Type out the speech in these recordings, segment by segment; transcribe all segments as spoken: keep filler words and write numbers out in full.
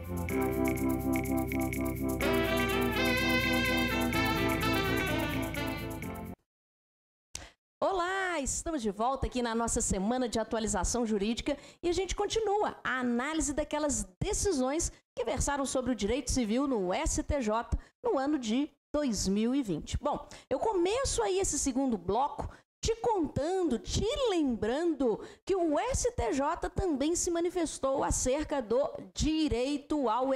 Olá, estamos de volta aqui na nossa semana de atualização jurídica e a gente continua a análise daquelas decisões que versaram sobre o direito civil no S T J no ano de dois mil e vinte. Bom, eu começo aí esse segundo bloco te contando, te lembrando que o S T J também se manifestou acerca do direito ao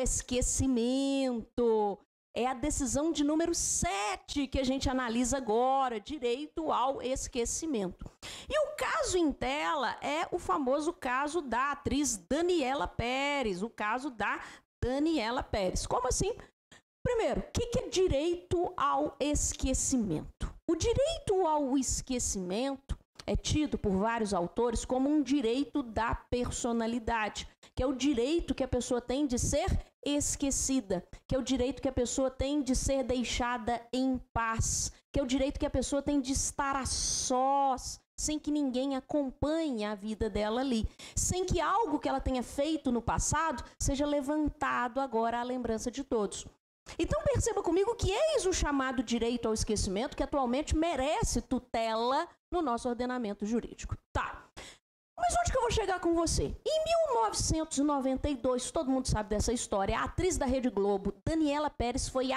esquecimento. É a decisão de número sete que a gente analisa agora, direito ao esquecimento. E o caso em tela é o famoso caso da atriz Daniela Pérez, o caso da Daniela Pérez. Como assim? Primeiro, o que é direito ao esquecimento? O direito ao esquecimento é tido por vários autores como um direito da personalidade, que é o direito que a pessoa tem de ser esquecida, que é o direito que a pessoa tem de ser deixada em paz, que é o direito que a pessoa tem de estar a sós, sem que ninguém acompanhe a vida dela ali, sem que algo que ela tenha feito no passado seja levantado agora à lembrança de todos. Então perceba comigo que eis o chamado direito ao esquecimento que atualmente merece tutela no nosso ordenamento jurídico. Tá. Mas onde que eu vou chegar com você? Em mil novecentos e noventa e dois, todo mundo sabe dessa história, a atriz da Rede Globo, Daniela Pérez, foi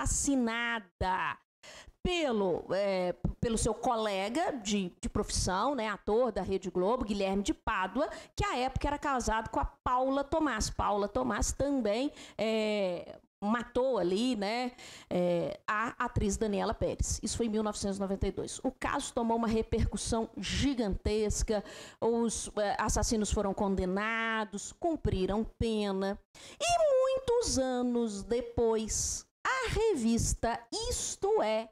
assassinada pelo, é, pelo seu colega de, de profissão, né, ator da Rede Globo, Guilherme de Pádua, que à época era casado com a Paula Tomás. Paula Tomás também é, matou ali, né, é, a atriz Daniela Pérez. Isso foi em mil novecentos e noventa e dois. O caso tomou uma repercussão gigantesca, os é, assassinos foram condenados, cumpriram pena. E muitos anos depois, a revista Isto É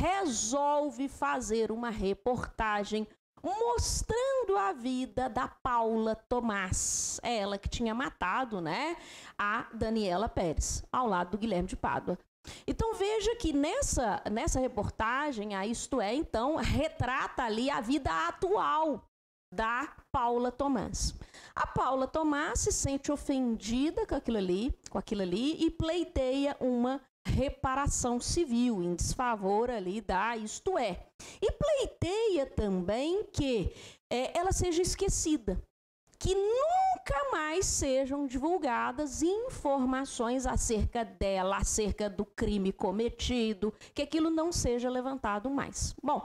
resolve fazer uma reportagem mostrando a vida da Paula Tomás, ela que tinha matado, né, a Daniela Pérez, ao lado do Guilherme de Pádua. Então veja que nessa, nessa reportagem, a Isto É, então, retrata ali a vida atual da Paula Tomás. A Paula Tomás se sente ofendida com aquilo ali, com aquilo ali e pleiteia uma reparação civil em desfavor ali da Isto É. E pleiteia também que é, ela seja esquecida, que nunca mais sejam divulgadas informações acerca dela, acerca do crime cometido, que aquilo não seja levantado mais. Bom,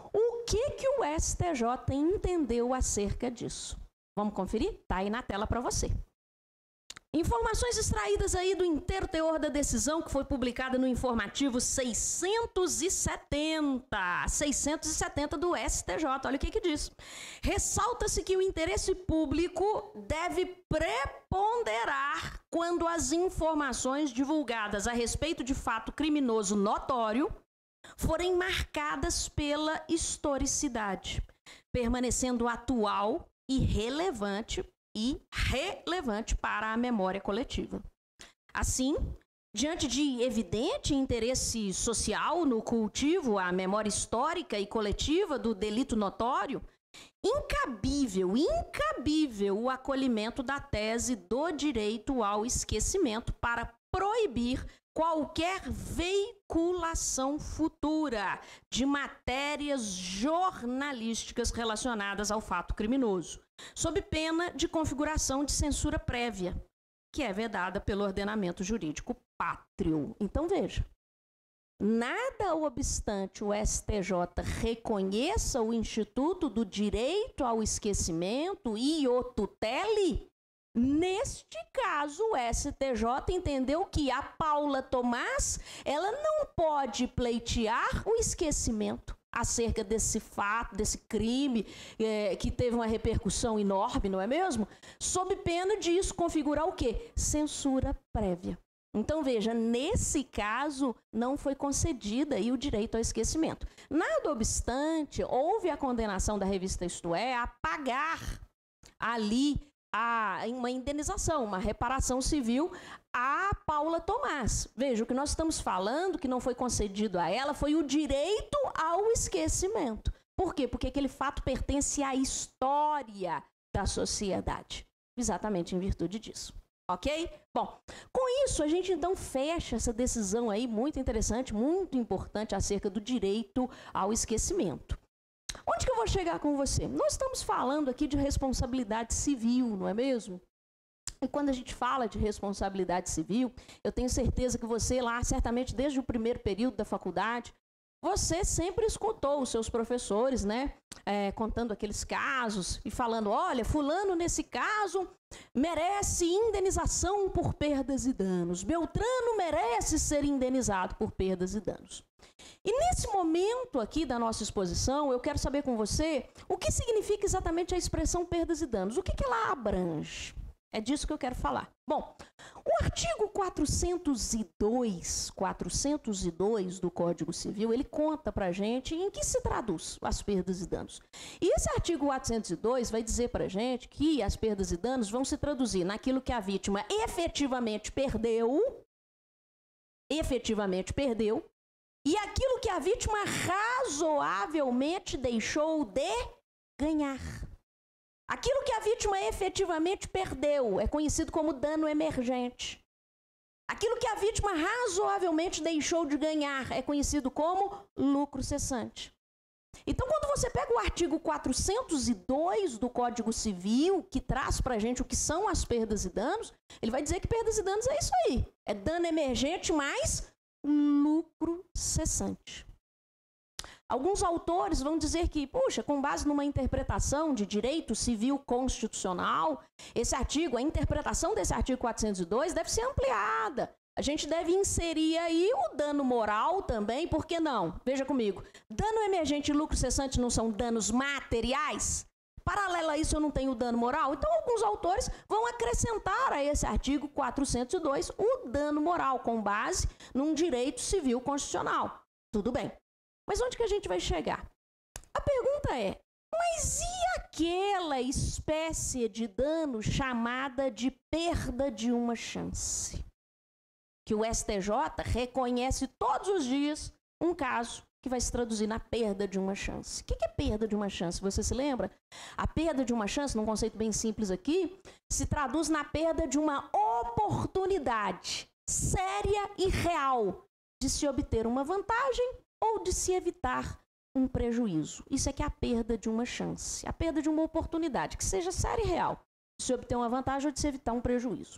o que que o S T J entendeu acerca disso? Vamos conferir? Tá aí na tela para você. Informações extraídas aí do inteiro teor da decisão que foi publicada no informativo seiscentos e setenta, seiscentos e setenta do S T J. Olha o que que diz. Ressalta-se que o interesse público deve preponderar quando as informações divulgadas a respeito de fato criminoso notório forem marcadas pela historicidade, permanecendo atual e relevante e relevante para a memória coletiva. Assim, diante de evidente interesse social no cultivo à memória histórica e coletiva do delito notório, incabível, incabível o acolhimento da tese do direito ao esquecimento para proibir qualquer veiculação futura de matérias jornalísticas relacionadas ao fato criminoso, sob pena de configuração de censura prévia, que é vedada pelo ordenamento jurídico pátrio. Então, veja, nada obstante o S T J reconheça o Instituto do Direito ao Esquecimento e o tutele, neste caso, o S T J entendeu que a Paula Tomás, ela não pode pleitear o esquecimento acerca desse fato, desse crime, é, que teve uma repercussão enorme, não é mesmo? Sob pena disso configurar o quê? Censura prévia. Então, veja, nesse caso, não foi concedida aí o direito ao esquecimento. Nada obstante, houve a condenação da revista Isto É a pagar ali a, uma indenização, uma reparação civil a Paula Tomás. Veja, o que nós estamos falando, que não foi concedido a ela, foi o direito ao esquecimento. Por quê? Porque aquele fato pertence à história da sociedade. Exatamente em virtude disso. Ok? Bom, com isso a gente então fecha essa decisão aí muito interessante, muito importante acerca do direito ao esquecimento. Onde que eu vou chegar com você? Nós estamos falando aqui de responsabilidade civil, não é mesmo? E quando a gente fala de responsabilidade civil, eu tenho certeza que você lá, certamente desde o primeiro período da faculdade, você sempre escutou os seus professores, né, é, contando aqueles casos e falando, olha, fulano nesse caso merece indenização por perdas e danos, Beltrano merece ser indenizado por perdas e danos. E nesse momento aqui da nossa exposição, eu quero saber com você o que significa exatamente a expressão perdas e danos, o que que ela abrange? É disso que eu quero falar. Bom, o artigo quatrocentos e dois, quatrocentos e dois do Código Civil, ele conta pra gente em que se traduz as perdas e danos. E esse artigo quatrocentos e dois vai dizer pra gente que as perdas e danos vão se traduzir naquilo que a vítima efetivamente perdeu, efetivamente perdeu, e aquilo que a vítima razoavelmente deixou de ganhar. Aquilo que a vítima efetivamente perdeu é conhecido como dano emergente. Aquilo que a vítima razoavelmente deixou de ganhar é conhecido como lucro cessante. Então, quando você pega o artigo quatrocentos e dois do Código Civil, que traz para a gente o que são as perdas e danos, ele vai dizer que perdas e danos é isso aí. É dano emergente mais lucro cessante. Alguns autores vão dizer que, puxa, com base numa interpretação de direito civil constitucional, esse artigo, a interpretação desse artigo quatrocentos e dois deve ser ampliada. A gente deve inserir aí o dano moral também, por que não? Veja comigo, dano emergente e lucro cessante não são danos materiais? Paralelo a isso, eu não tenho dano moral? Então, alguns autores vão acrescentar a esse artigo quatrocentos e dois o dano moral, com base num direito civil constitucional. Tudo bem. Mas onde que a gente vai chegar? A pergunta é, mas e aquela espécie de dano chamada de perda de uma chance? Que o S T J reconhece todos os dias um caso que vai se traduzir na perda de uma chance. O que é perda de uma chance? Você se lembra? A perda de uma chance, num conceito bem simples aqui, se traduz na perda de uma oportunidade séria e real de se obter uma vantagem ou de se evitar um prejuízo. Isso é que é a perda de uma chance, a perda de uma oportunidade, que seja séria e real, de se obter uma vantagem ou de se evitar um prejuízo.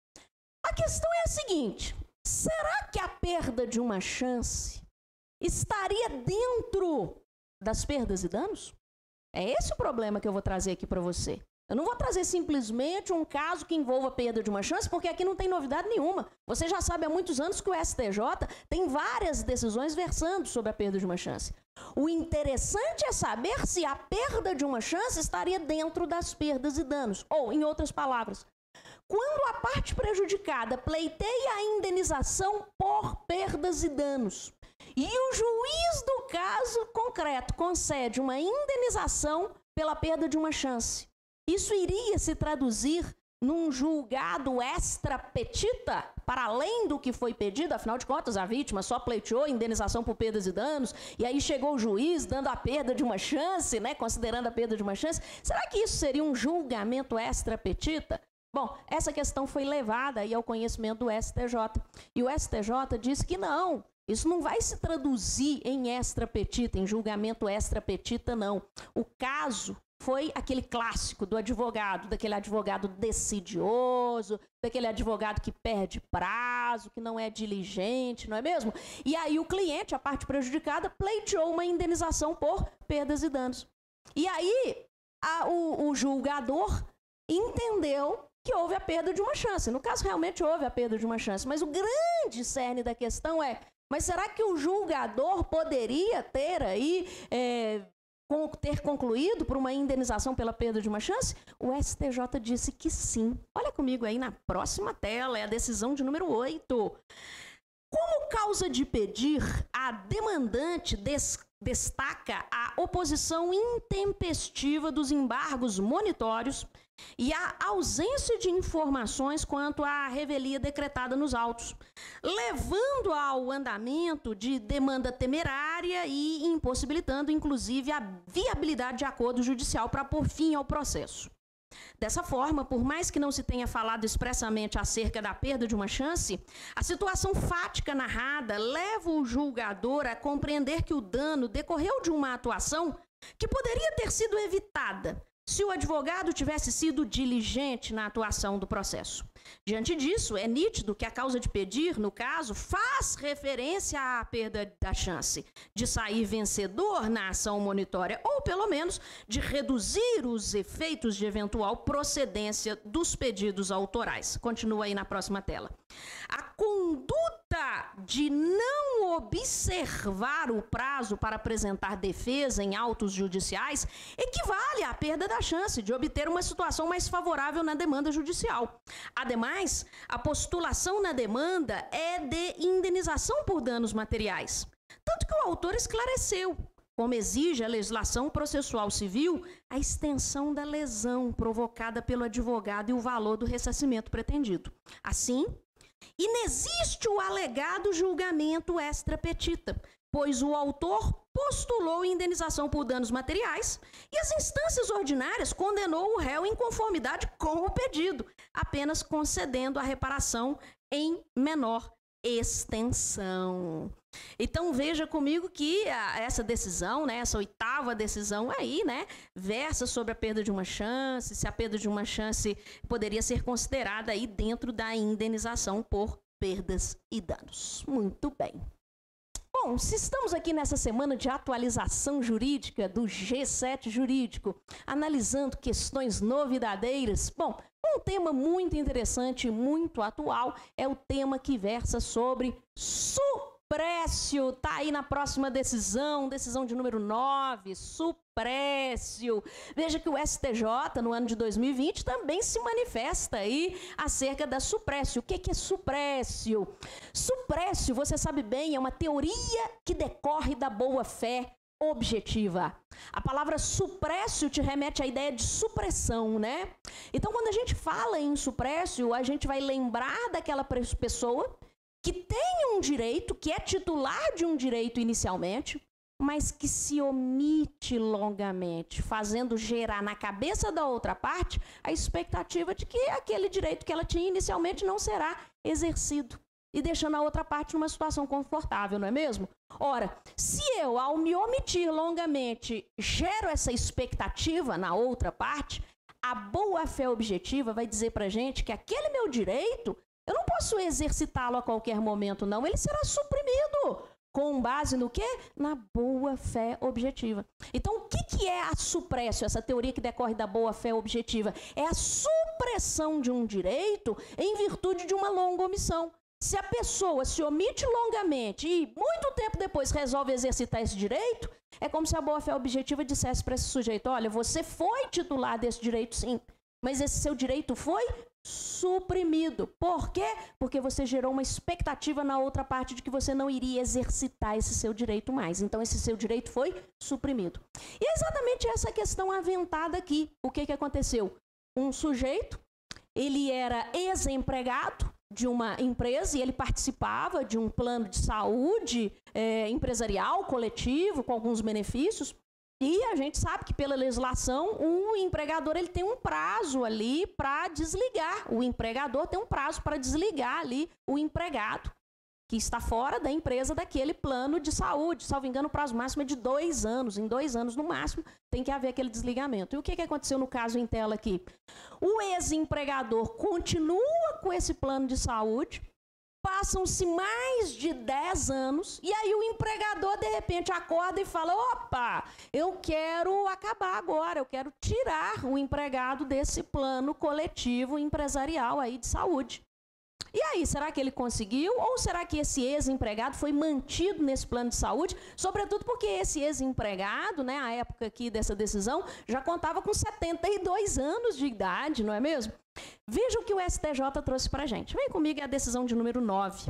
A questão é a seguinte, será que a perda de uma chance estaria dentro das perdas e danos? É esse o problema que eu vou trazer aqui para você. Eu não vou trazer simplesmente um caso que envolva perda de uma chance, porque aqui não tem novidade nenhuma. Você já sabe há muitos anos que o S T J tem várias decisões versando sobre a perda de uma chance. O interessante é saber se a perda de uma chance estaria dentro das perdas e danos. Ou, em outras palavras, quando a parte prejudicada pleiteia a indenização por perdas e danos, e o juiz do caso concreto concede uma indenização pela perda de uma chance, isso iria se traduzir num julgado extra petita, para além do que foi pedido? Afinal de contas, a vítima só pleiteou indenização por perdas e danos, e aí chegou o juiz dando a perda de uma chance, né, considerando a perda de uma chance. Será que isso seria um julgamento extra petita? Bom, essa questão foi levada aí ao conhecimento do S T J, e o S T J disse que não, isso não vai se traduzir em extra petita, em julgamento extra petita, não. O caso foi aquele clássico do advogado, daquele advogado decidioso, daquele advogado que perde prazo, que não é diligente, não é mesmo? E aí o cliente, a parte prejudicada, pleiteou uma indenização por perdas e danos. E aí a, o, o julgador entendeu que houve a perda de uma chance. No caso, realmente houve a perda de uma chance. Mas o grande cerne da questão é, mas será que o julgador poderia ter aí... É, ter concluído por uma indenização pela perda de uma chance? O S T J disse que sim. Olha comigo aí na próxima tela, é a decisão de número oito. Como causa de pedir, a demandante des destaca a oposição intempestiva dos embargos monitórios e a ausência de informações quanto à revelia decretada nos autos, levando ao andamento de demanda temerária e impossibilitando, inclusive, a viabilidade de acordo judicial para pôr fim ao processo. Dessa forma, por mais que não se tenha falado expressamente acerca da perda de uma chance, a situação fática narrada leva o julgador a compreender que o dano decorreu de uma atuação que poderia ter sido evitada se o advogado tivesse sido diligente na atuação do processo. Diante disso, é nítido que a causa de pedir, no caso, faz referência à perda da chance de sair vencedor na ação monitória, ou pelo menos de reduzir os efeitos de eventual procedência dos pedidos autorais. Continua aí na próxima tela. A conduta de não observar o prazo para apresentar defesa em autos judiciais equivale à perda da chance de obter uma situação mais favorável na demanda judicial. Ademais, a postulação na demanda é de indenização por danos materiais. Tanto que o autor esclareceu, como exige a legislação processual civil, a extensão da lesão provocada pelo advogado e o valor do ressarcimento pretendido. Assim, inexiste o alegado julgamento extra petita, pois o autor postulou indenização por danos materiais e as instâncias ordinárias condenou o réu em conformidade com o pedido, apenas concedendo a reparação em menor extensão. Então veja comigo que a, essa decisão, né, essa oitava decisão aí, né, versa sobre a perda de uma chance, se a perda de uma chance poderia ser considerada aí dentro da indenização por perdas e danos. Muito bem. Bom, se estamos aqui nessa semana de atualização jurídica do G sete Jurídico, analisando questões novidadeiras, bom, um tema muito interessante, muito atual, é o tema que versa sobre suprécio. Tá aí na próxima decisão, decisão de número nove, suprécio. Veja que o S T J, no ano de dois mil e vinte, também se manifesta aí acerca da suprécio. O que que é suprécio? Suprécio, você sabe bem, é uma teoria que decorre da boa-fé objetiva. A palavra suprécio te remete à ideia de supressão, né? Então, quando a gente fala em suprécio, a gente vai lembrar daquela pessoa que tem um direito, que é titular de um direito inicialmente, mas que se omite longamente, fazendo gerar na cabeça da outra parte a expectativa de que aquele direito que ela tinha inicialmente não será exercido, e deixando a outra parte numa situação confortável, não é mesmo? Ora, se eu, ao me omitir longamente, gero essa expectativa na outra parte, a boa-fé objetiva vai dizer pra gente que aquele meu direito, eu não posso exercitá-lo a qualquer momento, não. Ele será suprimido. Com base no quê? Na boa-fé objetiva. Então, o que, que é a suprécio, essa teoria que decorre da boa-fé objetiva? É a supressão de um direito em virtude de uma longa omissão. Se a pessoa se omite longamente e muito tempo depois resolve exercitar esse direito, é como se a boa-fé objetiva dissesse para esse sujeito, olha, você foi titular desse direito sim, mas esse seu direito foi suprimido. Por quê? Porque você gerou uma expectativa na outra parte de que você não iria exercitar esse seu direito mais. Então, esse seu direito foi suprimido. E é exatamente essa questão aventada aqui. O que que aconteceu? Um sujeito, ele era ex-empregado de uma empresa e ele participava de um plano de saúde é, empresarial, coletivo, com alguns benefícios. E a gente sabe que pela legislação o empregador ele tem um prazo ali para desligar. O empregador tem um prazo para desligar ali o empregado que está fora da empresa daquele plano de saúde. Salvo engano, o prazo máximo é de dois anos. Em dois anos, no máximo, tem que haver aquele desligamento. E o que que aconteceu no caso em tela aqui? O ex-empregador continua com esse plano de saúde, passam-se mais de dez anos, e aí o empregador, de repente, acorda e fala, opa, eu quero acabar agora, eu quero tirar o empregado desse plano coletivo empresarial aí de saúde. E aí, será que ele conseguiu? Ou será que esse ex-empregado foi mantido nesse plano de saúde? Sobretudo porque esse ex-empregado, né, à época aqui dessa decisão, já contava com setenta e dois anos de idade, não é mesmo? Veja o que o S T J trouxe para a gente. Vem comigo, é a decisão de número nove.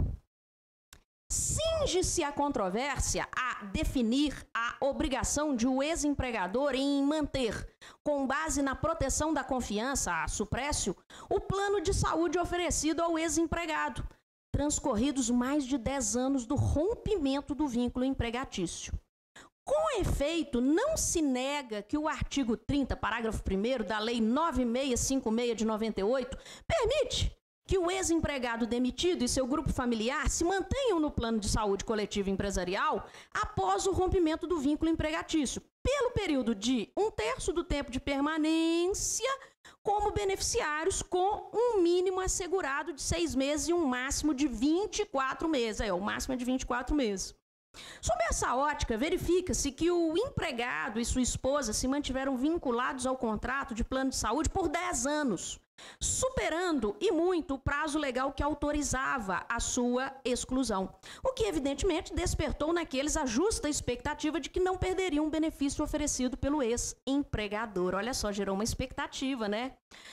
Cinge-se a controvérsia a definir a obrigação de o ex-empregador em manter, com base na proteção da confiança, a suprécio, o plano de saúde oferecido ao ex-empregado, transcorridos mais de dez anos do rompimento do vínculo empregatício. Com efeito, não se nega que o artigo trinta, parágrafo primeiro da Lei nove mil seiscentos e cinquenta e seis de noventa e oito permite que o ex-empregado demitido e seu grupo familiar se mantenham no plano de saúde coletivo empresarial após o rompimento do vínculo empregatício, pelo período de um terço do tempo de permanência como beneficiários com um mínimo assegurado de seis meses e um máximo de vinte e quatro meses. É, o máximo é de vinte e quatro meses. Sob essa ótica, verifica-se que o empregado e sua esposa se mantiveram vinculados ao contrato de plano de saúde por dez anos, superando e muito o prazo legal que autorizava a sua exclusão, o que evidentemente despertou naqueles a justa expectativa de que não perderiam o benefício oferecido pelo ex-empregador. Olha só, gerou uma expectativa, né?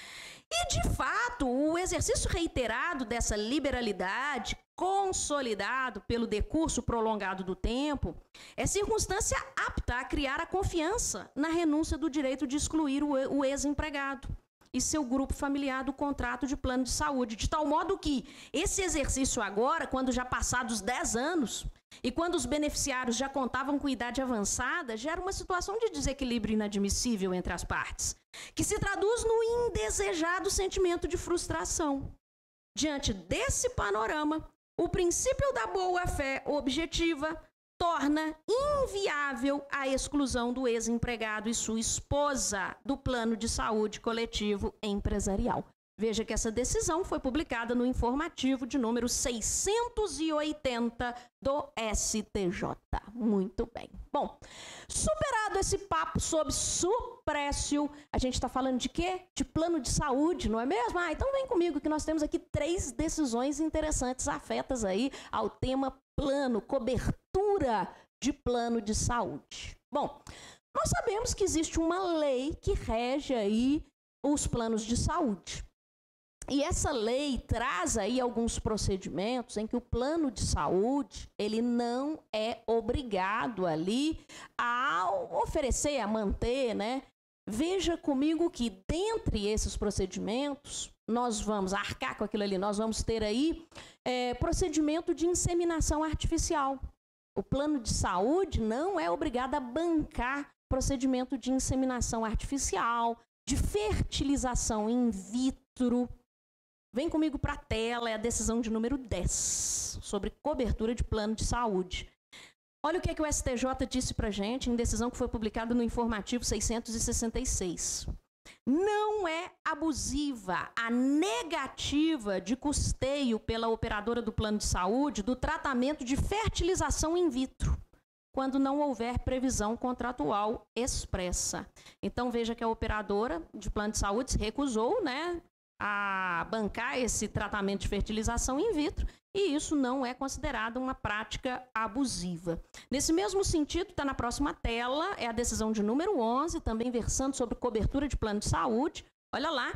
E, de fato, o exercício reiterado dessa liberalidade, consolidado pelo decurso prolongado do tempo, é circunstância apta a criar a confiança na renúncia do direito de excluir o ex-empregado e seu grupo familiar do contrato de plano de saúde, de tal modo que esse exercício agora, quando já passados dez anos, e quando os beneficiários já contavam com idade avançada, gera uma situação de desequilíbrio inadmissível entre as partes, que se traduz no indesejado sentimento de frustração. Diante desse panorama, o princípio da boa-fé objetiva torna inviável a exclusão do ex-empregado e sua esposa do plano de saúde coletivo empresarial. Veja que essa decisão foi publicada no informativo de número seiscentos e oitenta do S T J. Muito bem. Bom, superado esse papo sobre suprécio, a gente está falando de quê? De plano de saúde, não é mesmo? Ah, então vem comigo que nós temos aqui três decisões interessantes afetas aí ao tema plano, cobertura de plano de saúde. Bom, nós sabemos que existe uma lei que rege aí os planos de saúde. E essa lei traz aí alguns procedimentos em que o plano de saúde, ele não é obrigado ali a oferecer, a manter, né? Veja comigo que dentre esses procedimentos, nós vamos arcar com aquilo ali, nós vamos ter aí é, procedimento de inseminação artificial. O plano de saúde não é obrigado a bancar procedimento de inseminação artificial, de fertilização in vitro. Vem comigo para a tela, é a decisão de número dez, sobre cobertura de plano de saúde. Olha o que, é que o S T J disse para a gente, em decisão que foi publicada no informativo seiscentos e sessenta e seis. Não é abusiva a negativa de custeio pela operadora do plano de saúde do tratamento de fertilização in vitro, quando não houver previsão contratual expressa. Então, veja que a operadora de plano de saúde se recusou, né, a bancar esse tratamento de fertilização in vitro, e isso não é considerado uma prática abusiva. Nesse mesmo sentido, está na próxima tela, é a decisão de número onze, também versando sobre cobertura de plano de saúde. Olha lá,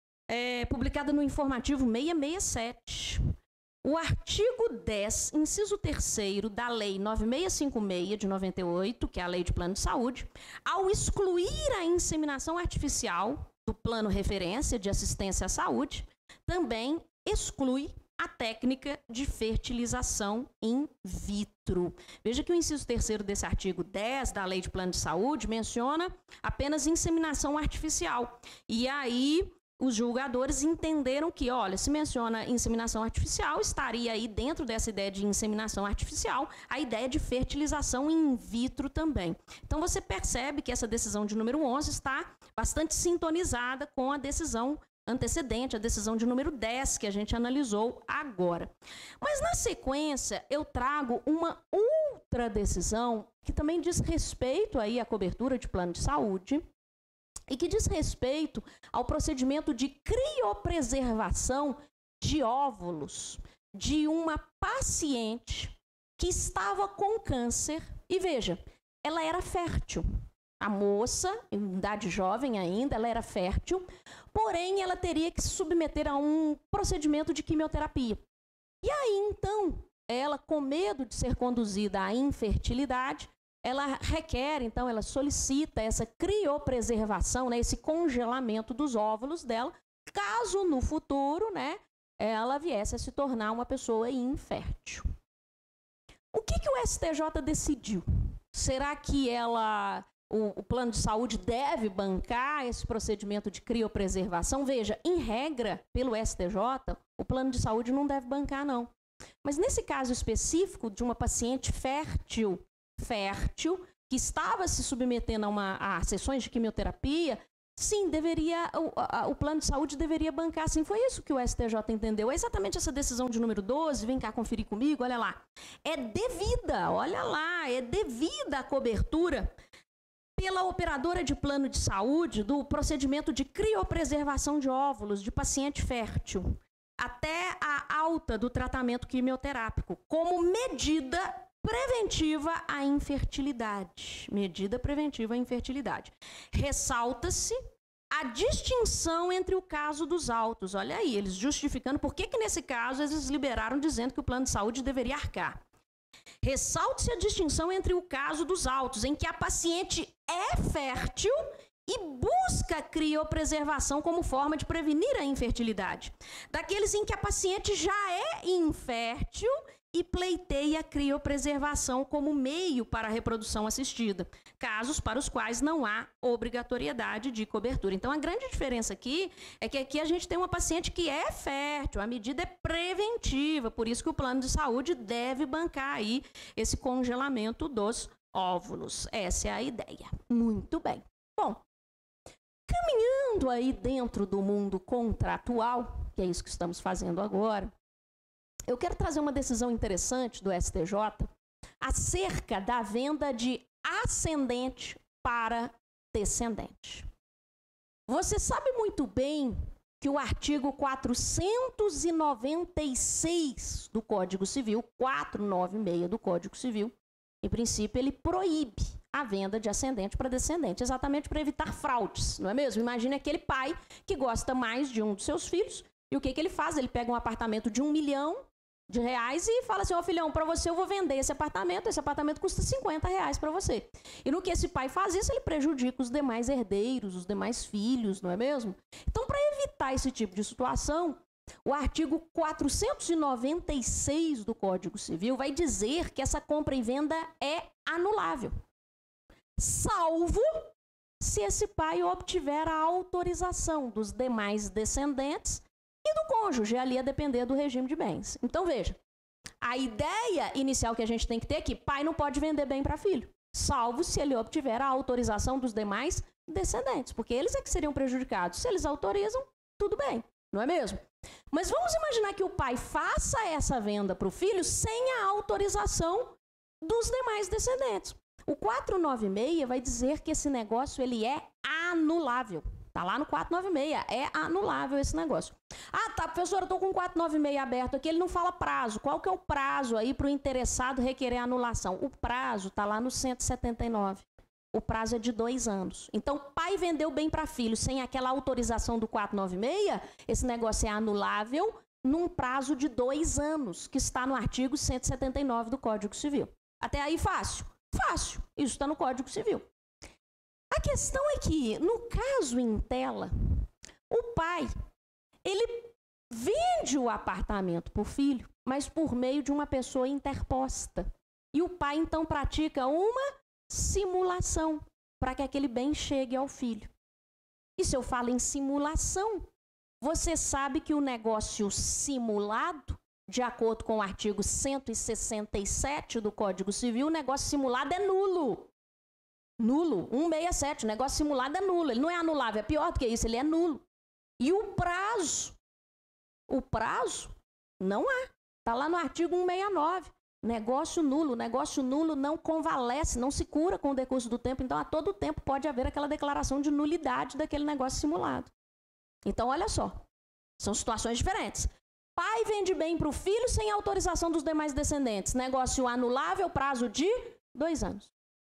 é publicada no informativo seiscentos e sessenta e sete. O artigo dez, inciso terceiro da Lei nove mil seiscentos e cinquenta e seis de noventa e oito, que é a Lei de Plano de Saúde, ao excluir a inseminação artificial do plano referência de assistência à saúde, também exclui a técnica de fertilização in vitro. Veja que o inciso terceiro desse artigo dez da Lei de Plano de Saúde menciona apenas inseminação artificial. E aí os julgadores entenderam que, olha, se menciona inseminação artificial, estaria aí dentro dessa ideia de inseminação artificial a ideia de fertilização in vitro também. Então você percebe que essa decisão de número onze está bastante sintonizada com a decisão antecedente, a decisão de número dez, que a gente analisou agora. Mas, na sequência, eu trago uma outra decisão que também diz respeito aí à cobertura de plano de saúde e que diz respeito ao procedimento de criopreservação de óvulos de uma paciente que estava com câncer. E veja, ela era fértil. A moça, em idade jovem ainda, ela era fértil, porém ela teria que se submeter a um procedimento de quimioterapia. E aí, então, ela, com medo de ser conduzida à infertilidade, ela requer, então, ela solicita essa criopreservação, né, esse congelamento dos óvulos dela, caso no futuro, né, ela viesse a se tornar uma pessoa infértil. O que, que o S T J decidiu? Será que ela, o, o plano de saúde deve bancar esse procedimento de criopreservação? Veja, em regra, pelo S T J, o plano de saúde não deve bancar, não. Mas nesse caso específico de uma paciente fértil, fértil, que estava se submetendo a, uma, a sessões de quimioterapia, sim, deveria, o, a, o plano de saúde deveria bancar, sim. Foi isso que o S T J entendeu. É exatamente essa decisão de número doze, vem cá conferir comigo, olha lá. É devida, olha lá, é devida a cobertura pela operadora de plano de saúde do procedimento de criopreservação de óvulos de paciente fértil, até a alta do tratamento quimioterápico, como medida preventiva à infertilidade. Medida preventiva à infertilidade. Ressalta-se a distinção entre o caso dos autos. Olha aí, eles justificando por que que nesse caso eles liberaram dizendo que o plano de saúde deveria arcar. Ressalta-se a distinção entre o caso dos autos, em que a paciente é fértil e busca criopreservação como forma de prevenir a infertilidade, daqueles em que a paciente já é infértil e pleiteia a criopreservação como meio para a reprodução assistida, casos para os quais não há obrigatoriedade de cobertura. Então, a grande diferença aqui é que aqui a gente tem uma paciente que é fértil, a medida é preventiva, por isso que o plano de saúde deve bancar aí esse congelamento dos óvulos. Essa é a ideia. Muito bem. Bom, caminhando aí dentro do mundo contratual, que é isso que estamos fazendo agora, eu quero trazer uma decisão interessante do S T J acerca da venda de ascendente para descendente. Você sabe muito bem que o artigo quatrocentos e noventa e seis do Código Civil, quatrocentos e noventa e seis do Código Civil, em princípio, ele proíbe a venda de ascendente para descendente, exatamente para evitar fraudes, não é mesmo? Imagine aquele pai que gosta mais de um dos seus filhos, e o que, que ele faz? Ele pega um apartamento de um milhão de reais e fala assim, ó, filhão, para você eu vou vender esse apartamento, esse apartamento custa cinquenta reais para você. E no que esse pai faz isso, ele prejudica os demais herdeiros, os demais filhos, não é mesmo? Então, para evitar esse tipo de situação, o artigo quatrocentos e noventa e seis do Código Civil vai dizer que essa compra e venda é anulável, salvo se esse pai obtiver a autorização dos demais descendentes e do cônjuge, ali a depender do regime de bens. Então, veja, a ideia inicial que a gente tem que ter é que pai não pode vender bem para filho, salvo se ele obtiver a autorização dos demais descendentes, porque eles é que seriam prejudicados. Se eles autorizam, tudo bem, não é mesmo? Mas vamos imaginar que o pai faça essa venda para o filho sem a autorização dos demais descendentes. O quatrocentos e noventa e seis vai dizer que esse negócio ele é anulável. Está lá no quatrocentos e noventa e seis, é anulável esse negócio. Ah, tá, professora, eu estou com o quatrocentos e noventa e seis aberto aqui, ele não fala prazo. Qual que é o prazo aí para o interessado requerer anulação? O prazo está lá no cento e setenta e nove. O prazo é de dois anos. Então, pai vendeu bem para filho sem aquela autorização do quatrocentos e noventa e seis, esse negócio é anulável num prazo de dois anos, que está no artigo cento e setenta e nove do Código Civil. Até aí, fácil? Fácil. Isso está no Código Civil. A questão é que, no caso em tela, o pai, ele vende o apartamento para o filho, mas por meio de uma pessoa interposta. E o pai, então, pratica uma simulação para que aquele bem chegue ao filho. E se eu falo em simulação, você sabe que o negócio simulado, de acordo com o artigo cento e sessenta e sete do Código Civil, o negócio simulado é nulo. Nulo, cento e sessenta e sete, o negócio simulado é nulo. Ele não é anulável, é pior do que isso, ele é nulo. E o prazo, o prazo, não há. Está lá no artigo cento e sessenta e nove. Negócio nulo, negócio nulo não convalesce, não se cura com o decurso do tempo. Então, a todo tempo pode haver aquela declaração de nulidade daquele negócio simulado. Então, olha só, são situações diferentes. Pai vende bem para o filho sem autorização dos demais descendentes. Negócio anulável, prazo de dois anos.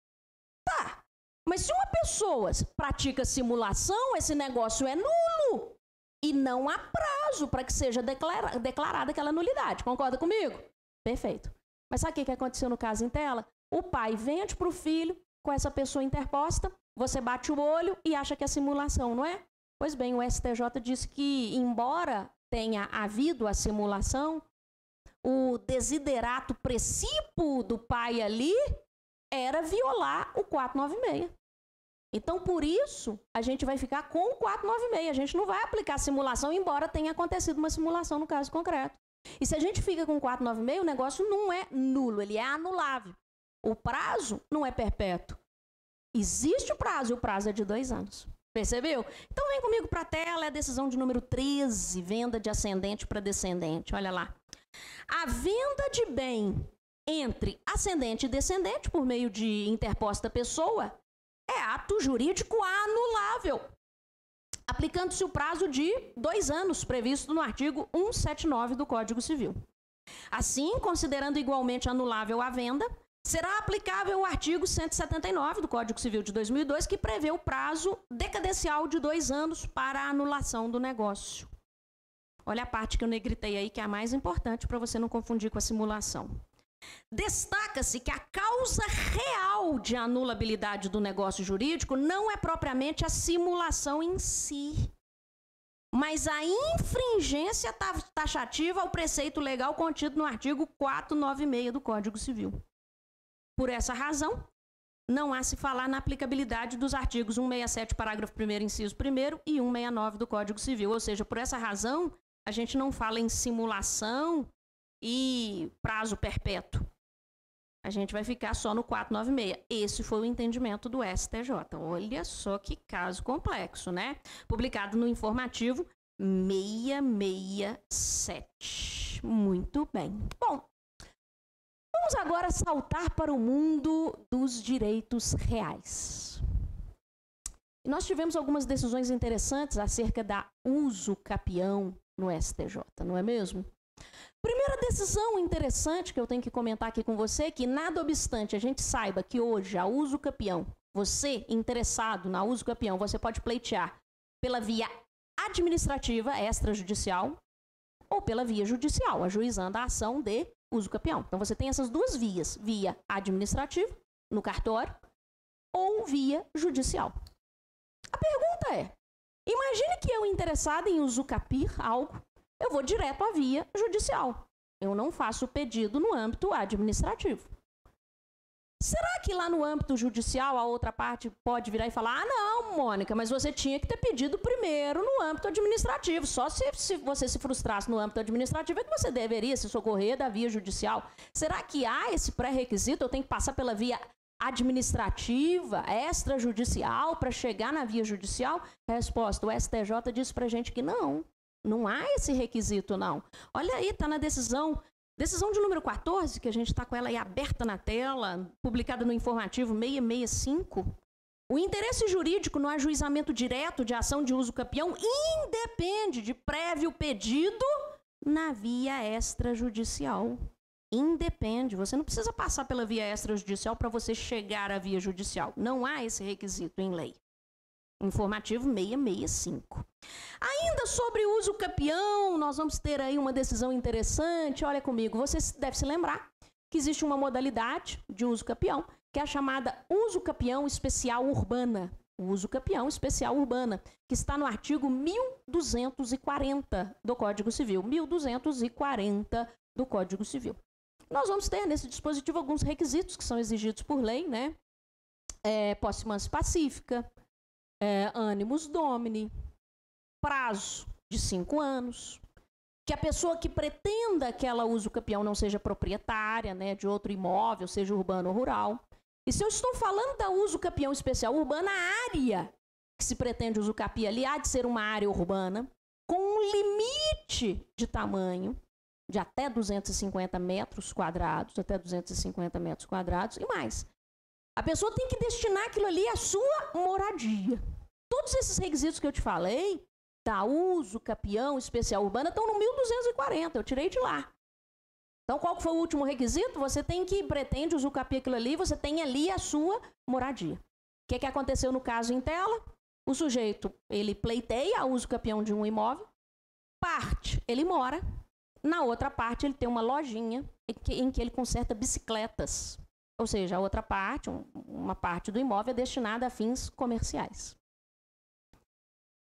Tá, mas se uma pessoa pratica simulação, esse negócio é nulo. E não há prazo para que seja declara- declarada aquela nulidade. Concorda comigo? Perfeito. Mas sabe o que aconteceu no caso em tela? O pai vende para o filho com essa pessoa interposta, você bate o olho e acha que é simulação, não é? Pois bem, o S T J disse que, embora tenha havido a simulação, o desiderato precípuo do pai ali era violar o quatrocentos e noventa e seis. Então, por isso, a gente vai ficar com o quatrocentos e noventa e seis. A gente não vai aplicar simulação, embora tenha acontecido uma simulação no caso concreto. E se a gente fica com o quatrocentos e noventa e seis, o negócio não é nulo, ele é anulável. O prazo não é perpétuo. Existe o prazo, e o prazo é de dois anos. Percebeu? Então, vem comigo para a tela, é a decisão de número treze, venda de ascendente para descendente. Olha lá. A venda de bem entre ascendente e descendente, por meio de interposta pessoa, é ato jurídico anulável, aplicando-se o prazo de dois anos, previsto no artigo cento e setenta e nove do Código Civil. Assim, considerando igualmente anulável a venda, será aplicável o artigo cento e setenta e nove do Código Civil de dois mil e dois, que prevê o prazo decadencial de dois anos para a anulação do negócio. Olha a parte que eu negritei aí, que é a mais importante para você não confundir com a simulação. Destaca-se que a causa real de anulabilidade do negócio jurídico não é propriamente a simulação em si, mas a infringência taxativa ao preceito legal contido no artigo quatrocentos e noventa e seis do Código Civil. Por essa razão, não há se falar na aplicabilidade dos artigos cento e sessenta e sete, parágrafo primeiro, inciso primeiro e cento e sessenta e nove do Código Civil. Ou seja, por essa razão, a gente não fala em simulação e prazo perpétuo. A gente vai ficar só no quatrocentos e noventa e seis. Esse foi o entendimento do S T J. Olha só que caso complexo, né? Publicado no informativo seiscentos e sessenta e sete. Muito bem. Bom, vamos agora saltar para o mundo dos direitos reais. E nós tivemos algumas decisões interessantes acerca da uso capião no S T J, não é mesmo? Primeira decisão interessante que eu tenho que comentar aqui com você é que, nada obstante a gente saiba que hoje a uso capião, você interessado na uso capião, você pode pleitear pela via administrativa extrajudicial ou pela via judicial, ajuizando a ação de uso capião. Então você tem essas duas vias, via administrativa, no cartório, ou via judicial. A pergunta é, imagine que eu, interessado em usucapir algo, eu vou direto à via judicial. Eu não faço o pedido no âmbito administrativo. Será que lá no âmbito judicial a outra parte pode virar e falar: ah, não, Mônica, mas você tinha que ter pedido primeiro no âmbito administrativo. Só se, se você se frustrasse no âmbito administrativo é que você deveria se socorrer da via judicial. Será que há esse pré-requisito? Eu tenho que passar pela via administrativa, extrajudicial, para chegar na via judicial? Resposta: o S T J diz pra gente que não. Não há esse requisito, não. Olha aí, está na decisão, decisão de número quatorze, que a gente está com ela aí aberta na tela, publicada no informativo seiscentos e sessenta e cinco. O interesse jurídico no ajuizamento direto de ação de uso capião independe de prévio pedido na via extrajudicial. Independe. Você não precisa passar pela via extrajudicial para você chegar à via judicial. Não há esse requisito em lei. Informativo seiscentos e sessenta e cinco. Ainda sobre o uso capião, nós vamos ter aí uma decisão interessante. Olha comigo, você deve se lembrar que existe uma modalidade de uso capião, que é a chamada uso capião especial urbana. O uso capião especial urbana, que está no artigo mil duzentos e quarenta do Código Civil. mil duzentos e quarenta do Código Civil. Nós vamos ter nesse dispositivo alguns requisitos que são exigidos por lei, né? É, posse mansa pacífica, É, animus domini, prazo de cinco anos, que a pessoa que pretenda que ela use o capião não seja proprietária, né, de outro imóvel, seja urbano ou rural. E se eu estou falando da uso capião especial urbana, a área que se pretende usucapiar ali há de ser uma área urbana com um limite de tamanho de até duzentos e cinquenta metros quadrados, até duzentos e cinquenta metros quadrados e mais. A pessoa tem que destinar aquilo ali à sua moradia. Todos esses requisitos que eu te falei, da uso capião especial urbana, estão no mil duzentos e quarenta, eu tirei de lá. Então, qual foi o último requisito? Você tem que, pretende usucapiar aquilo ali, você tem ali a sua moradia. O que, que aconteceu no caso em tela? O sujeito, ele pleiteia a uso capião de um imóvel, parte, ele mora, na outra parte ele tem uma lojinha em que, em que ele conserta bicicletas. Ou seja, a outra parte, um, uma parte do imóvel é destinada a fins comerciais.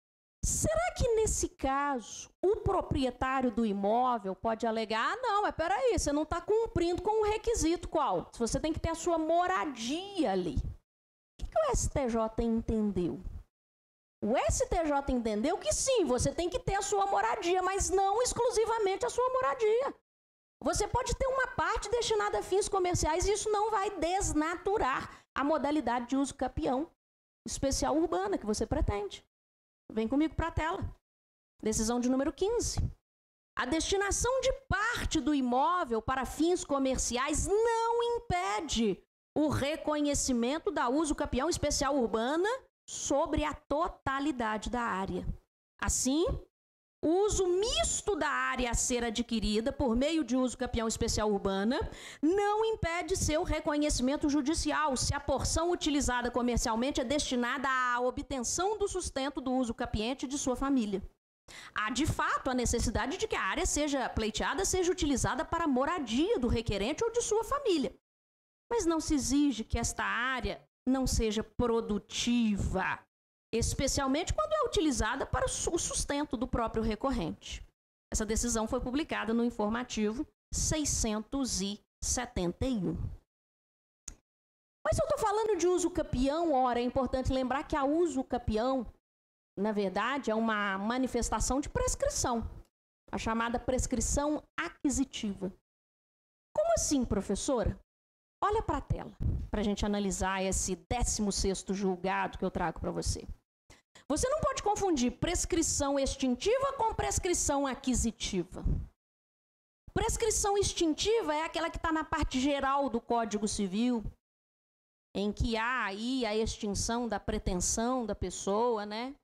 Será que nesse caso o proprietário do imóvel pode alegar, ah, não, mas peraí, você não está cumprindo com o requisito qual? Se você tem que ter a sua moradia ali. O que, que o S T J entendeu? O S T J entendeu que sim, você tem que ter a sua moradia, mas não exclusivamente a sua moradia. Você pode ter uma parte destinada a fins comerciais e isso não vai desnaturar a modalidade de uso capião especial urbana que você pretende. Vem comigo para a tela. Decisão de número quinze. A destinação de parte do imóvel para fins comerciais não impede o reconhecimento da uso capião especial urbana sobre a totalidade da área. Assim, o uso misto da área a ser adquirida por meio de uso capião especial urbana não impede seu reconhecimento judicial se a porção utilizada comercialmente é destinada à obtenção do sustento do uso capiente de sua família. Há, de fato, a necessidade de que a área seja pleiteada seja utilizada para a moradia do requerente ou de sua família. Mas não se exige que esta área não seja produtiva, especialmente quando é utilizada para o sustento do próprio recorrente. Essa decisão foi publicada no informativo seiscentos e setenta e um. Mas eu estou falando de uso capião, ora, é importante lembrar que a uso capião, na verdade, é uma manifestação de prescrição, a chamada prescrição aquisitiva. Como assim, professora? Olha para a tela, para a gente analisar esse décimo sexto julgado que eu trago para você. Você não pode confundir prescrição extintiva com prescrição aquisitiva. Prescrição extintiva é aquela que está na parte geral do Código Civil, em que há aí a extinção da pretensão da pessoa, né?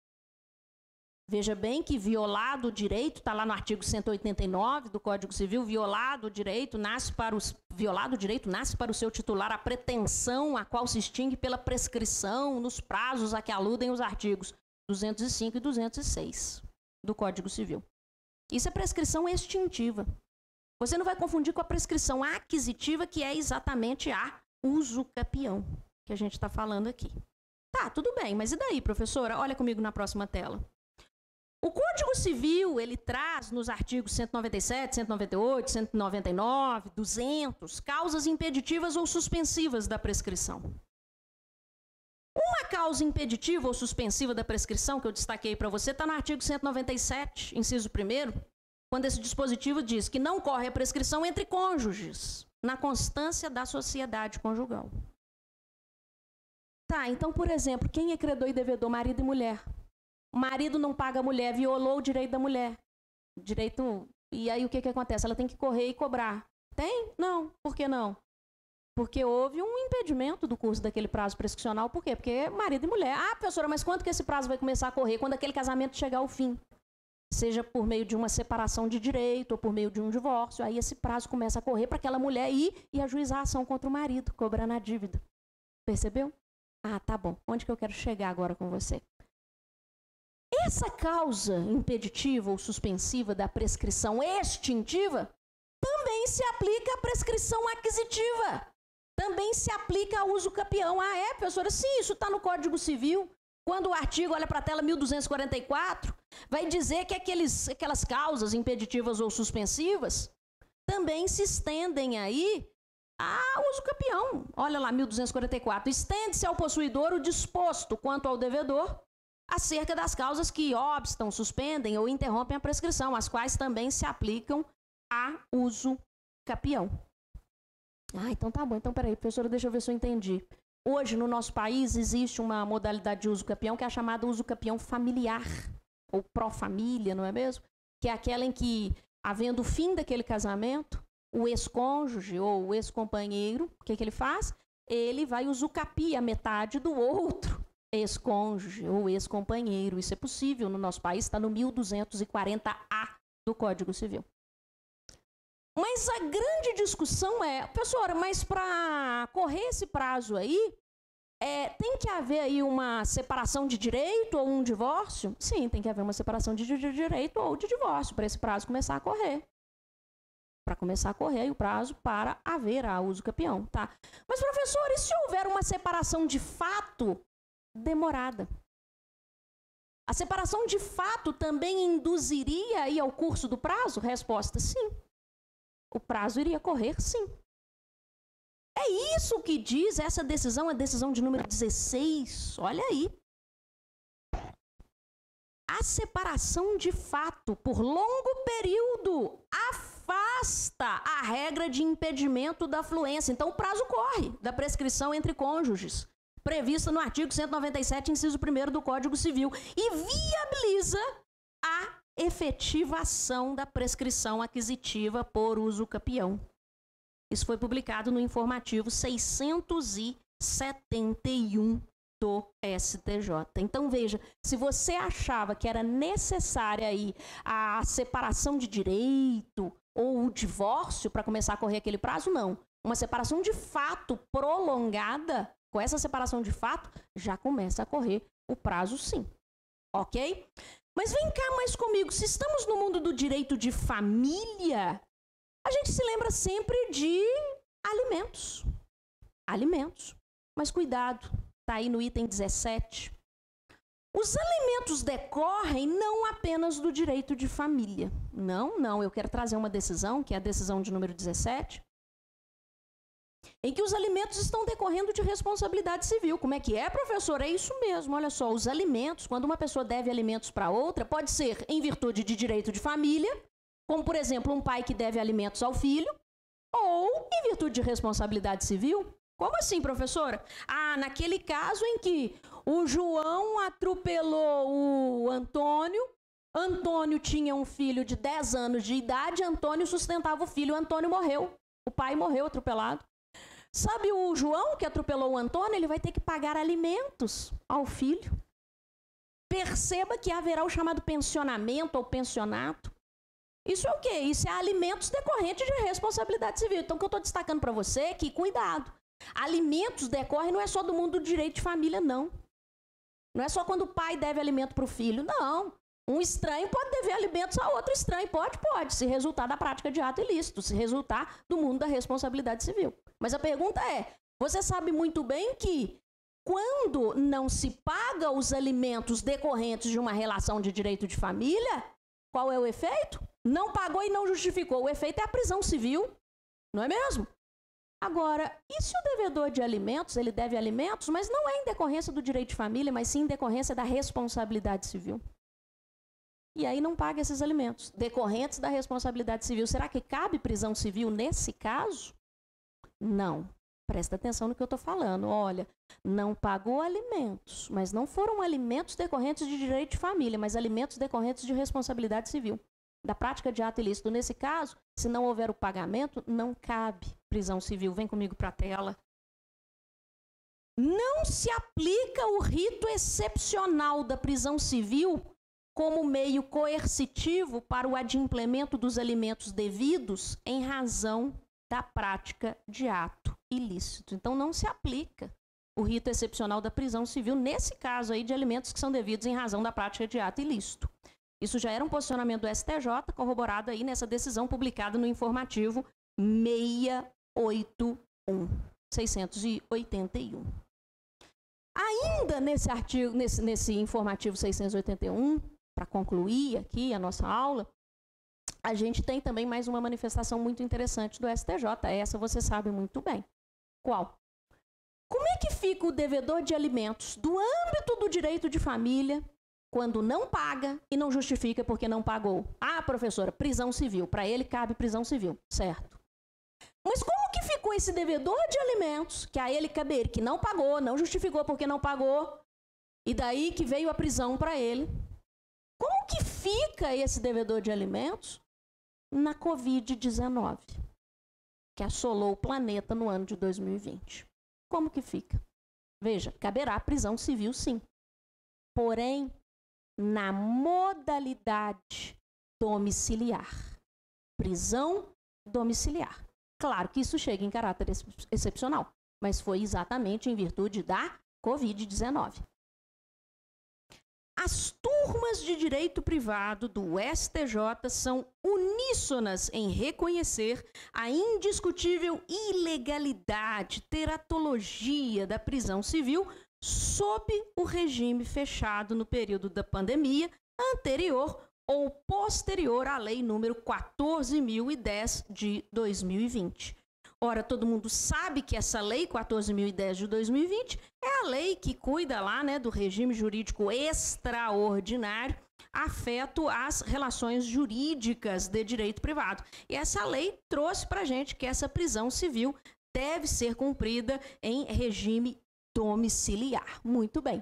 Veja bem que violado o direito, está lá no artigo cento e oitenta e nove do Código Civil, violado o direito nasce para os, violado o direito nasce para o seu titular a pretensão a qual se extingue pela prescrição nos prazos a que aludem os artigos duzentos e cinco e duzentos e seis do Código Civil. Isso é prescrição extintiva. Você não vai confundir com a prescrição aquisitiva, que é exatamente a uso capião que a gente está falando aqui. Tá, tudo bem, mas e daí, professora? Olha comigo na próxima tela. O Código Civil, ele traz nos artigos cento e noventa e sete, cento e noventa e oito, cento e noventa e nove, duzentos, causas impeditivas ou suspensivas da prescrição. Uma causa impeditiva ou suspensiva da prescrição, que eu destaquei para você, está no artigo cento e noventa e sete, inciso primeiro, quando esse dispositivo diz que não corre a prescrição entre cônjuges, na constância da sociedade conjugal. Tá, então, por exemplo, quem é credor e devedor? Marido e mulher. O marido não paga a mulher, violou o direito da mulher. Direito. E aí o que, que acontece? Ela tem que correr e cobrar. Tem? Não. Por que não? Porque houve um impedimento do curso daquele prazo prescricional. Por quê? Porque é marido e mulher. Ah, professora, mas quando que esse prazo vai começar a correr? Quando aquele casamento chegar ao fim. Seja por meio de uma separação de direito ou por meio de um divórcio. Aí esse prazo começa a correr para aquela mulher ir e ajuizar a ação contra o marido, cobrando a dívida. Percebeu? Ah, tá bom. Onde que eu quero chegar agora com você? Essa causa impeditiva ou suspensiva da prescrição extintiva também se aplica à prescrição aquisitiva. Também se aplica ao uso capião. Ah, é, professora? Sim, isso está no Código Civil. Quando o artigo, olha para a tela mil duzentos e quarenta e quatro, vai dizer que aqueles, aquelas causas impeditivas ou suspensivas também se estendem aí ao uso capião. Olha lá, mil duzentos e quarenta e quatro. Estende-se ao possuidor o disposto quanto ao devedor acerca das causas que obstam, suspendem ou interrompem a prescrição, as quais também se aplicam a uso capião. Ah, então tá bom. Então, peraí, professora, deixa eu ver se eu entendi. Hoje, no nosso país, existe uma modalidade de uso capião que é a chamada uso capião familiar, ou pró-família, não é mesmo? Que é aquela em que, havendo o fim daquele casamento, o ex-cônjuge ou o ex-companheiro, o que, que ele faz? Ele vai usucapiar a metade do outro ex-cônjuge ou ex-companheiro. Isso é possível no nosso país, está no mil duzentos e quarenta A do Código Civil. Mas a grande discussão é, professora, mas para correr esse prazo aí, é, tem que haver aí uma separação de direito ou um divórcio? Sim, tem que haver uma separação de direito ou de divórcio para esse prazo começar a correr. Para começar a correr aí o prazo para haver a uso capião, tá? Mas, professor, e se houver uma separação de fato demorada? A separação de fato também induziria aí ao curso do prazo? Resposta, sim. O prazo iria correr, sim. É isso que diz essa decisão, a decisão de número dezesseis. Olha aí. A separação de fato por longo período afasta a regra de impedimento da fluência. Então, o prazo corre da prescrição entre cônjuges, prevista no artigo cento e noventa e sete, inciso primeiro do Código Civil, e viabiliza a efetivação da prescrição aquisitiva por uso capião. Isso foi publicado no informativo seiscentos e setenta e um do S T J. Então, veja, se você achava que era necessária aí a separação de direito ou o divórcio para começar a correr aquele prazo, não. Uma separação de fato prolongada, com essa separação de fato, já começa a correr o prazo, sim. Ok? Mas vem cá mais comigo, se estamos no mundo do direito de família, a gente se lembra sempre de alimentos. Alimentos. Mas cuidado, está aí no item dezessete. Os alimentos decorrem não apenas do direito de família. Não, não, eu quero trazer uma decisão, que é a decisão de número dezessete, em que os alimentos estão decorrendo de responsabilidade civil. Como é que é, professor? É isso mesmo, olha só, os alimentos, quando uma pessoa deve alimentos para outra, pode ser em virtude de direito de família, como, por exemplo, um pai que deve alimentos ao filho, ou em virtude de responsabilidade civil. Como assim, professora? Ah, naquele caso em que o João atropelou o Antônio, Antônio tinha um filho de dez anos de idade, Antônio sustentava o filho, Antônio morreu, o pai morreu atropelado. Sabe o João que atropelou o Antônio? Ele vai ter que pagar alimentos ao filho. Perceba que haverá o chamado pensionamento ou pensionato. Isso é o quê? Isso é alimentos decorrentes de responsabilidade civil. Então, o que eu estou destacando para você é que, cuidado, alimentos decorrem não é só do mundo do direito de família, não. Não é só quando o pai deve alimento para o filho, não. Um estranho pode dever alimentos a outro estranho. Pode, pode, se resultar da prática de ato ilícito, se resultar do mundo da responsabilidade civil. Mas a pergunta é, você sabe muito bem que quando não se paga os alimentos decorrentes de uma relação de direito de família, qual é o efeito? Não pagou e não justificou. O efeito é a prisão civil, não é mesmo? Agora, e se o devedor de alimentos, ele deve alimentos, mas não é em decorrência do direito de família, mas sim em decorrência da responsabilidade civil? E aí não paga esses alimentos, decorrentes da responsabilidade civil. Será que cabe prisão civil nesse caso? Não. Presta atenção no que eu estou falando. Olha, não pagou alimentos, mas não foram alimentos decorrentes de direito de família, mas alimentos decorrentes de responsabilidade civil. Da prática de ato ilícito, nesse caso, se não houver o pagamento, não cabe prisão civil. Vem comigo para a tela. Não se aplica o rito excepcional da prisão civil como meio coercitivo para o adimplemento dos alimentos devidos em razão da prática de ato ilícito. Então, não se aplica o rito excepcional da prisão civil nesse caso aí de alimentos que são devidos em razão da prática de ato ilícito. Isso já era um posicionamento do S T J, corroborado aí nessa decisão publicada no informativo seiscentos e oitenta e um. Ainda nesse artigo, nesse, nesse informativo seiscentos e oitenta e um, para concluir aqui a nossa aula, a gente tem também mais uma manifestação muito interessante do S T J. Essa você sabe muito bem. Qual? Como é que fica o devedor de alimentos do âmbito do direito de família quando não paga e não justifica porque não pagou? Ah, professora, prisão civil. Para ele cabe prisão civil, certo. Mas como que ficou esse devedor de alimentos que a ele caber, que não pagou, não justificou porque não pagou, e daí que veio a prisão para ele? Como que fica esse devedor de alimentos na covid dezenove, que assolou o planeta no ano de dois mil e vinte? Como que fica? Veja, caberá prisão civil, sim. Porém, na modalidade domiciliar. Prisão domiciliar. Claro que isso chega em caráter ex excepcional, mas foi exatamente em virtude da covid dezenove. As turmas de direito privado do S T J são uníssonas em reconhecer a indiscutível ilegalidade, teratologia da prisão civil sob o regime fechado no período da pandemia anterior ou posterior à Lei número quatorze mil e dez de dois mil e vinte. Ora, todo mundo sabe que essa Lei quatorze mil e dez de dois mil e vinte é a lei que cuida lá, né, do regime jurídico extraordinário afeto às relações jurídicas de direito privado. E essa lei trouxe para a gente que essa prisão civil deve ser cumprida em regime domiciliar. Muito bem.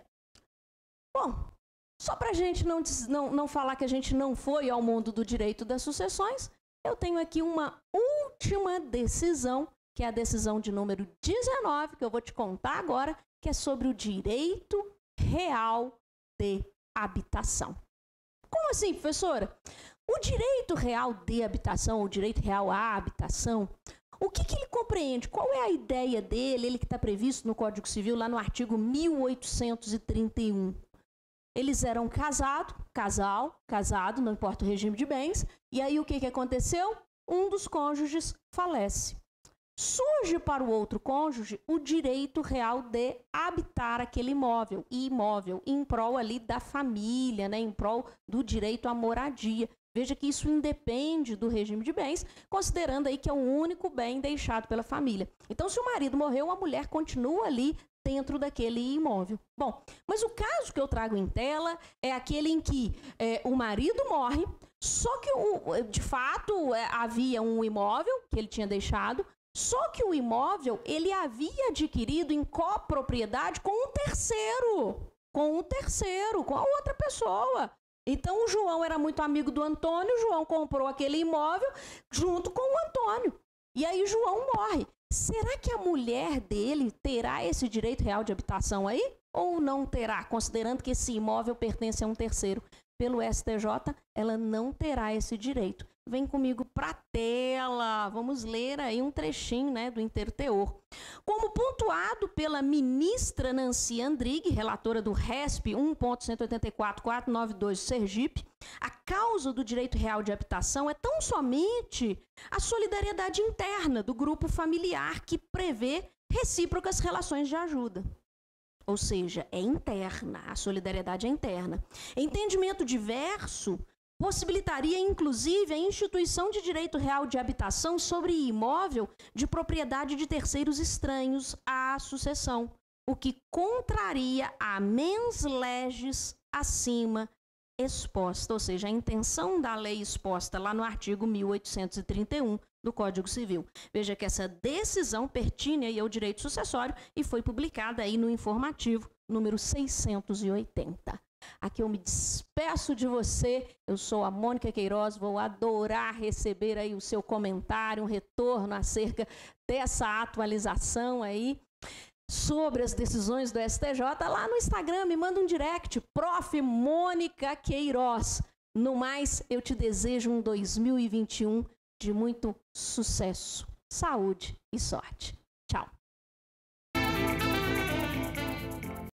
Bom, só para a gente não, não, não falar que a gente não foi ao mundo do direito das sucessões, eu tenho aqui uma última decisão, que é a decisão de número dezenove, que eu vou te contar agora, que é sobre o direito real de habitação. Como assim, professora? O direito real de habitação, o direito real à habitação, o que, que ele compreende? Qual é a ideia dele, ele que está previsto no Código Civil, lá no artigo mil oitocentos e trinta e um? Eles eram casados, casal, casado, não importa o regime de bens, e aí o que, que aconteceu? Um dos cônjuges falece. Surge para o outro cônjuge o direito real de habitar aquele imóvel, e imóvel em prol ali da família, né, em prol do direito à moradia. Veja que isso independe do regime de bens, considerando aí que é o único bem deixado pela família. Então, se o marido morreu, a mulher continua ali dentro daquele imóvel. Bom, mas o caso que eu trago em tela é aquele em que é, o marido morre, só que o, de fato é, havia um imóvel que ele tinha deixado, só que o imóvel ele havia adquirido em copropriedade com um terceiro, com um terceiro, com a outra pessoa. Então o João era muito amigo do Antônio, o João comprou aquele imóvel junto com o Antônio. E aí João morre. Será que a mulher dele terá esse direito real de habitação aí? Ou não terá, considerando que esse imóvel pertence a um terceiro? Pelo S T J, ela não terá esse direito. Vem comigo para a tela, vamos ler aí um trechinho, né, do inteiro teor. Como pontuado pela ministra Nancy Andrighi, relatora do R E S P um ponto cento e oitenta e quatro ponto quatrocentos e noventa e dois Sergipe, a causa do direito real de habitação é tão somente a solidariedade interna do grupo familiar que prevê recíprocas relações de ajuda. Ou seja, é interna, a solidariedade é interna. Entendimento diverso possibilitaria, inclusive, a instituição de direito real de habitação sobre imóvel de propriedade de terceiros estranhos à sucessão, o que contraria a mens legis acima exposta, ou seja, a intenção da lei exposta lá no artigo mil oitocentos e trinta e um do Código Civil. Veja que essa decisão pertine aí ao direito sucessório e foi publicada aí no informativo número seiscentos e oitenta. Aqui eu me despeço de você, eu sou a Mônica Queiroz, vou adorar receber aí o seu comentário, um retorno acerca dessa atualização aí sobre as decisões do S T J lá no Instagram, me manda um direct, prof Mônica Queiroz. No mais, eu te desejo um dois mil e vinte e um de muito sucesso, saúde e sorte. Tchau.